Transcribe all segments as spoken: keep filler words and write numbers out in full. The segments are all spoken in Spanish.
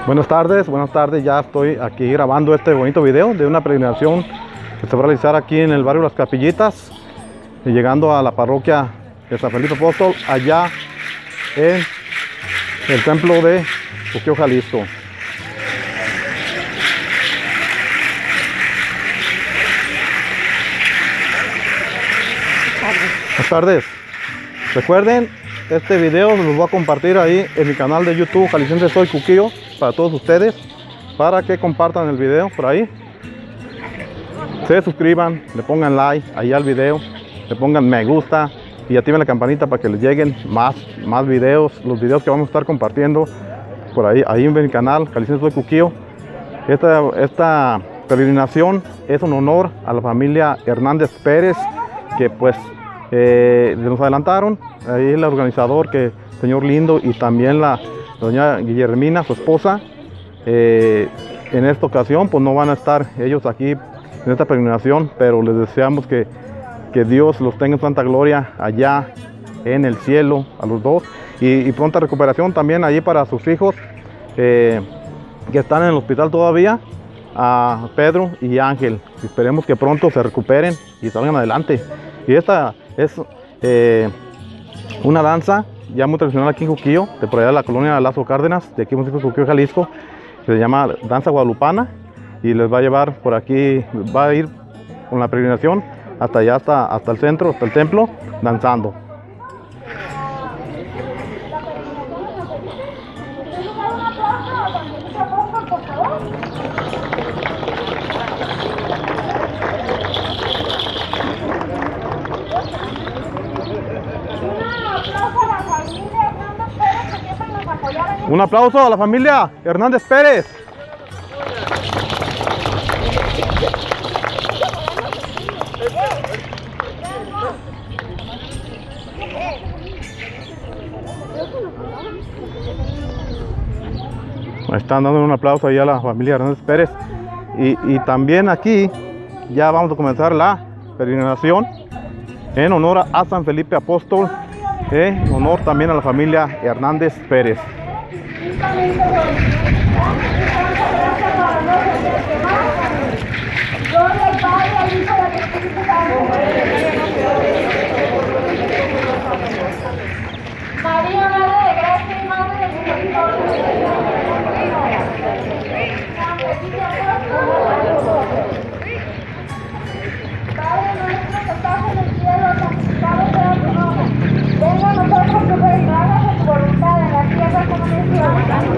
Buenas tardes, buenas tardes, ya estoy aquí grabando este bonito video de una peregrinación que se va a realizar aquí en el barrio Las Capillitas y llegando a la parroquia de San Felipe Apóstol, allá en el templo de Cuquío, Jalisco. Buenas tardes. Recuerden, este video los voy a compartir ahí en mi canal de YouTube, Jalisciense Soy Cuquío, para todos ustedes, para que compartan el video por ahí, se suscriban, le pongan like ahí al video, le pongan me gusta y activen la campanita para que les lleguen más, más videos, los videos que vamos a estar compartiendo por ahí, ahí en mi canal, Jalisciense Soy Cuquío. Esta, esta peregrinación es un honor a la familia Hernández Pérez, que pues eh, nos adelantaron, ahí el organizador, que señor lindo, y también la doña Guillermina, su esposa. Eh, en esta ocasión pues no van a estar ellos aquí en esta peregrinación, pero les deseamos que, que Dios los tenga en santa gloria allá en el cielo a los dos, y, y pronta recuperación también allí para sus hijos eh, que están en el hospital todavía, a Pedro y Ángel. Esperemos que pronto se recuperen y salgan adelante. Y esta es eh, una danza ya muy tradicional aquí en Cuquío, de por allá de la colonia Lazo Cárdenas, de aquí en Cuquío, Jalisco, que se llama danza guadalupana, y les va a llevar por aquí, va a ir con la peregrinación hasta allá, hasta, hasta el centro, hasta el templo, danzando. Un aplauso a la familia Hernández Pérez. Están dando un aplauso ahí a la familia Hernández Pérez. Y, y también aquí ya vamos a comenzar la peregrinación en honor a San Felipe Apóstol, en honor también a la familia Hernández Pérez. Gloria al Padre, al Hijo y al Espíritu Santo. María, Madre de Gracia y Madre de Misericordia. Padre nuestro que estás en el cielo, santificado sea tu nombre. Venga a nosotros tu reino, hágase tu voluntad en la tierra como en el cielo.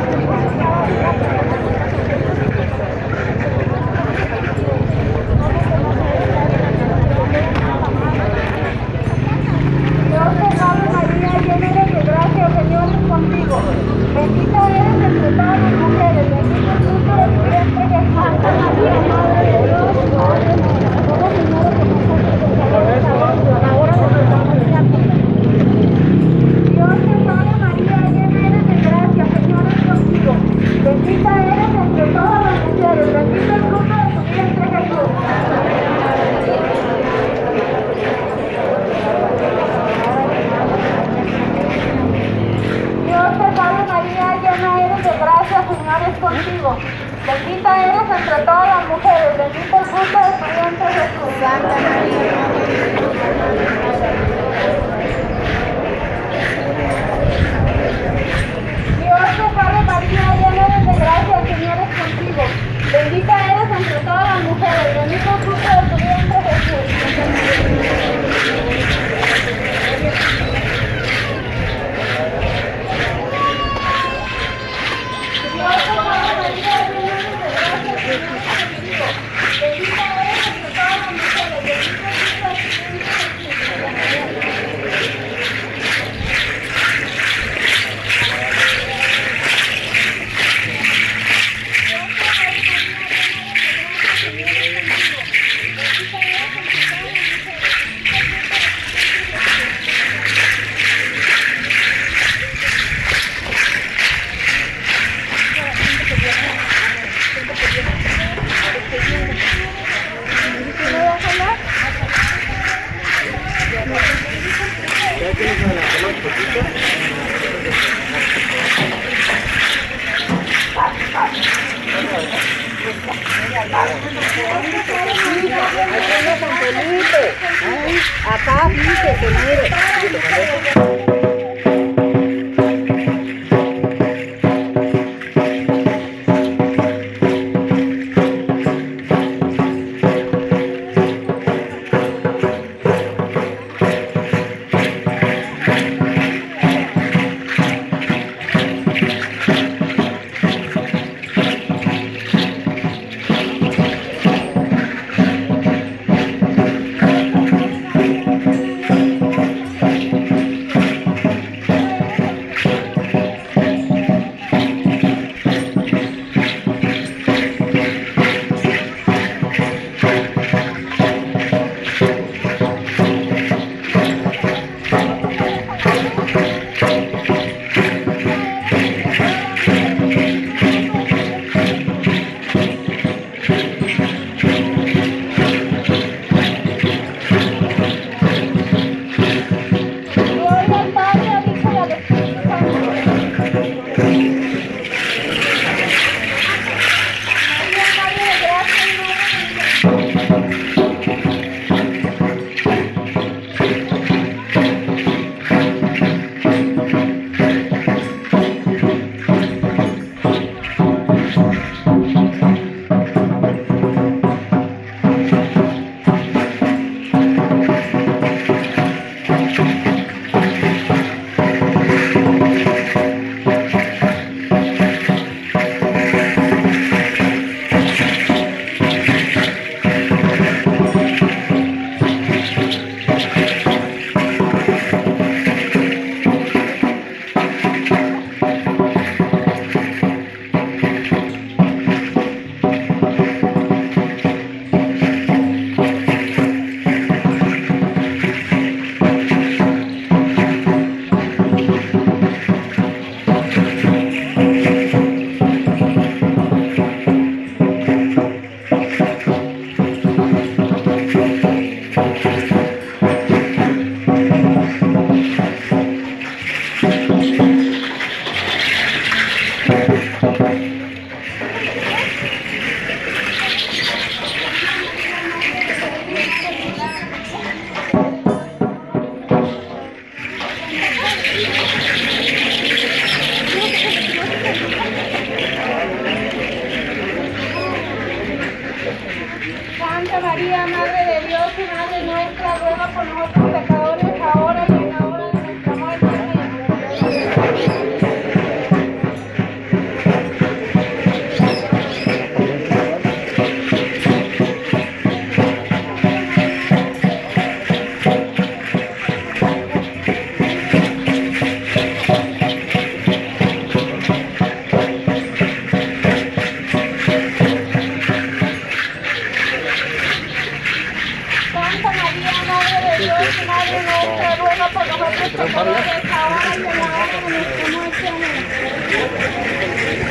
Dios te salve María, llena eres de gracia, el Señor es contigo. Bendita eres entre todas las mujeres, bendito es el fruto de tu vientre Jesús. Santa María, Madre de Dios, Madre nuestra, ruega Señora por nosotros pecadores, ahora y en la hora de nuestra muerte. Dios te salve María, llena eres de gracia, el Señor es contigo. Bendita eres entre todas las mujeres, bendito el fruto de tu vientre Jesús. Dios te salve María, llena eres de gracia, el Señor es contigo. Bendita eres entre todas las mujeres, bendito el fruto de tu vientre Jesús. Santa María, Dios te salve María, llena eres de gracia, el Señor es contigo. Bendita eres entre todas las mujeres, bendito el fruto de tu vientre Jesús. Dios te salve María, llena eres de gracia, el Señor es contigo. Bendita eres entre todas las mujeres, bendito el fruto de tu vientre Jesús. Felipe. Acá dice que mire. Santa María, Madre de Dios y Madre nuestra, ruega por nosotros pecadores, ahora y en la hora de nuestra muerte. Amén. Santa María, Madre de Dios y Madre nuestra, ruega por nosotros pecadores, ahora y en la hora de nuestra muerte. Amén.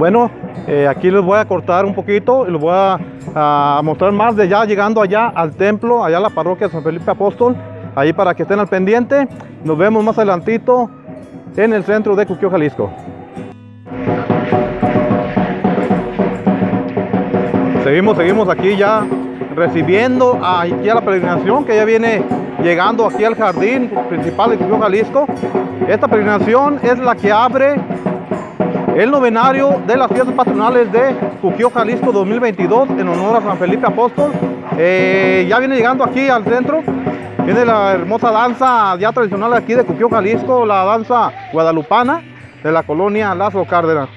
Bueno, eh, aquí les voy a cortar un poquito y les voy a, a mostrar más de ya llegando allá al templo, allá a la parroquia de San Felipe Apóstol, ahí para que estén al pendiente. Nos vemos más adelantito en el centro de Cuquío, Jalisco. Seguimos, seguimos aquí ya recibiendo aquí a la peregrinación que ya viene llegando aquí al jardín principal de Cuquío, Jalisco. Esta peregrinación es la que abre el novenario de las fiestas patronales de Cuquío, Jalisco dos mil veintidós en honor a San Felipe Apóstol. Eh, ya viene llegando aquí al centro. Viene la hermosa danza ya tradicional aquí de Cuquío, Jalisco, la danza guadalupana de la colonia Lázaro Cárdenas.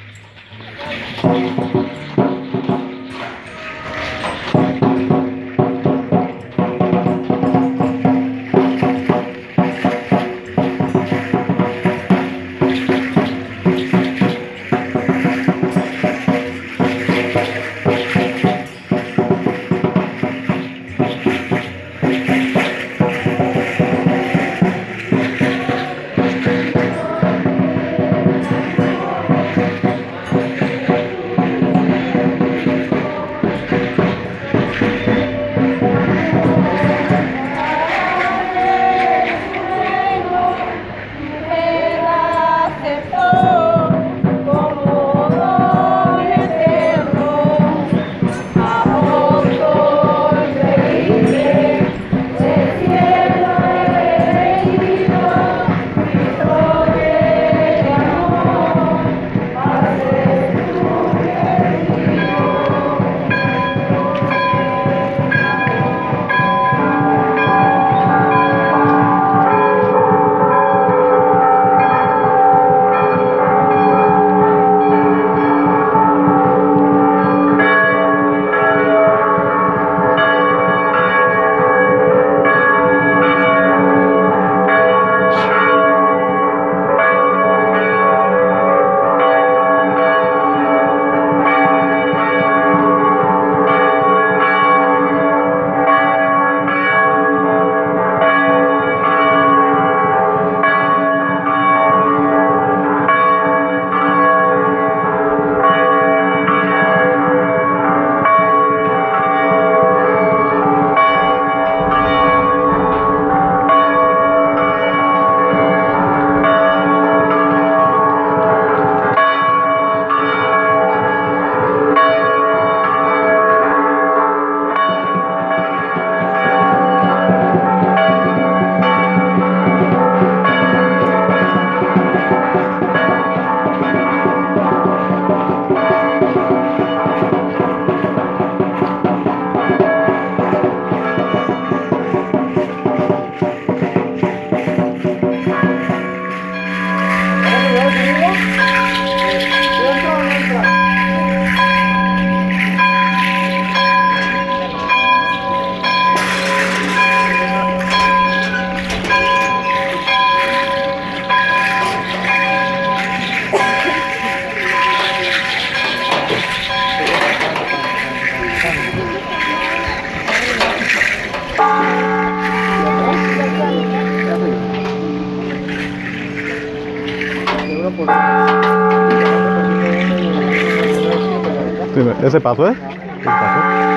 Sí, ese paso, ¿eh? Ese paso.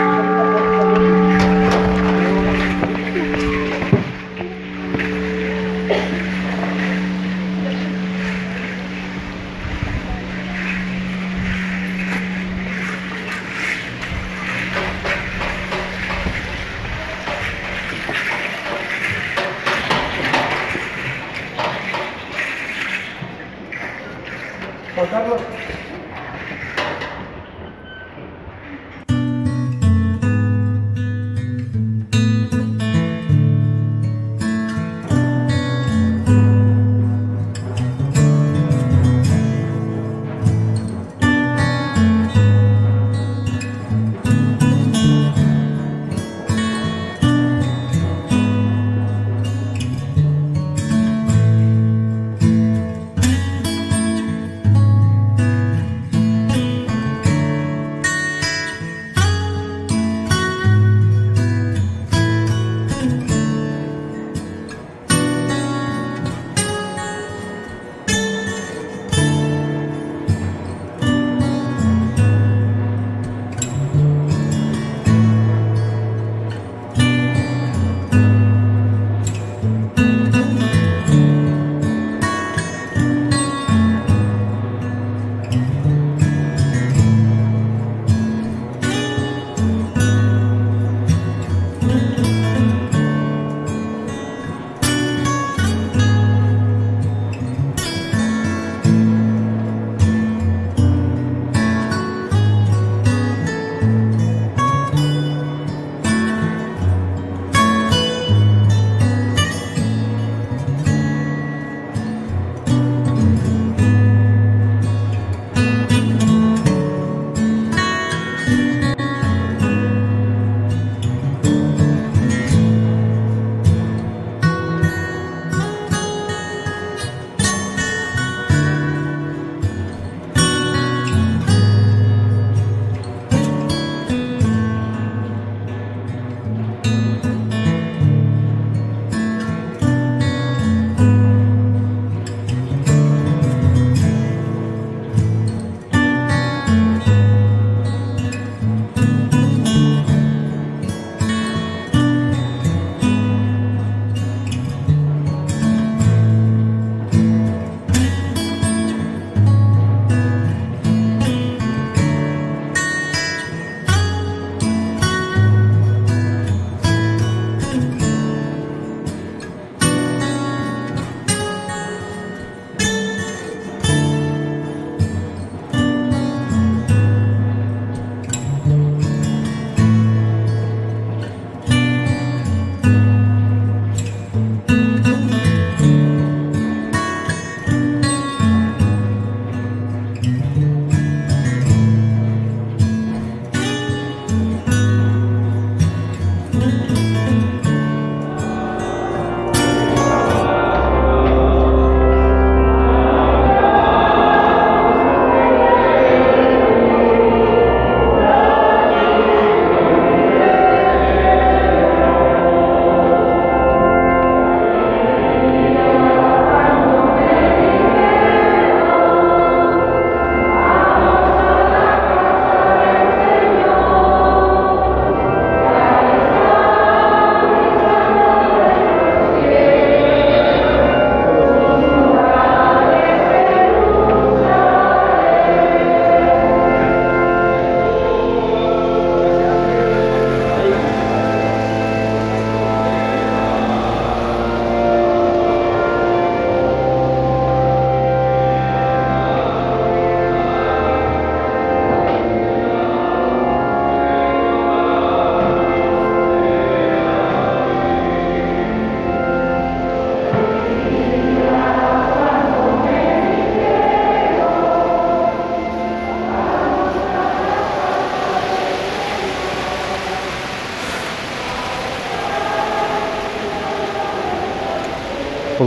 Juan Carlos.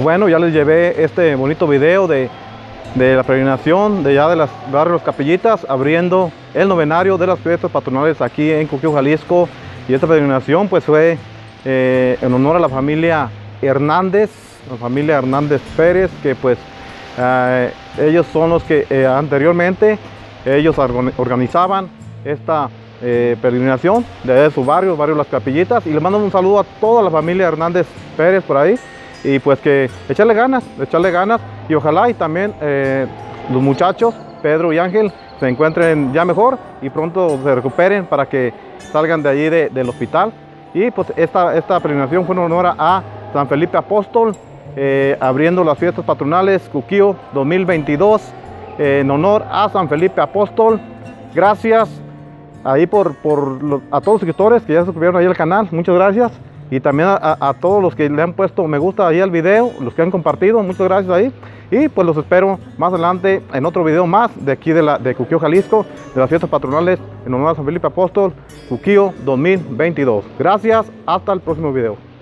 bueno, ya les llevé este bonito video de, de la peregrinación de ya de las barrios Capillitas, abriendo el novenario de las fiestas patronales aquí en Cuquío, Jalisco. Y esta peregrinación pues fue eh, en honor a la familia Hernández, la familia Hernández Pérez, que pues eh, ellos son los que eh, anteriormente ellos organizaban esta eh, peregrinación de su barrio, barrio Las Capillitas. Y les mando un saludo a toda la familia Hernández Pérez por ahí. Y pues que echarle ganas, echarle ganas y ojalá y también eh, los muchachos, Pedro y Ángel, se encuentren ya mejor y pronto se recuperen para que salgan de allí de, del hospital. Y pues esta, esta peregrinación fue en honor a San Felipe Apóstol, eh, abriendo las fiestas patronales Cuquío dos mil veintidós, eh, en honor a San Felipe Apóstol. Gracias ahí por, por los, a todos los suscriptores que ya se suscribieron ahí al canal, muchas gracias. Y también a, a, a todos los que le han puesto me gusta ahí al video, los que han compartido, muchas gracias ahí. Y pues los espero más adelante en otro video más de aquí de, la, de Cuquío, Jalisco, de las fiestas patronales en honor a San Felipe Apóstol, Cuquío dos mil veintidós. Gracias, hasta el próximo video.